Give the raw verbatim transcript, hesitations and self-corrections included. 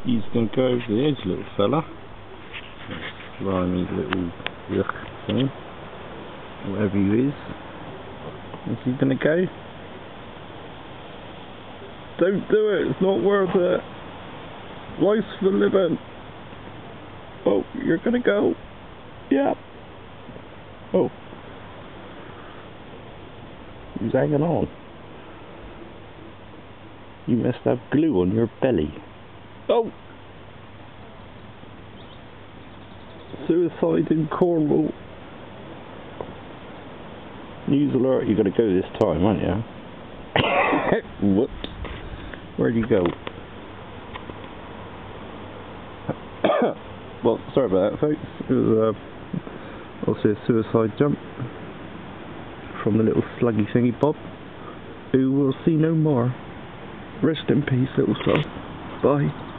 He's going to go over the edge, little fella. Slimy little yuck thing. Whatever he is. Is he going to go? Don't do it, it's not worth it. Life's for living. Oh, you're going to go. Yeah. Oh. He's hanging on. You must have glue on your belly. Oh! Suicide in Cornwall. News alert, you're going to go this time, aren't you? Whoops. Where'd you go? Well, sorry about that, folks. It was uh, also a suicide jump from the little sluggy thingy bob, who will see no more. Rest in peace, little slug. Bye.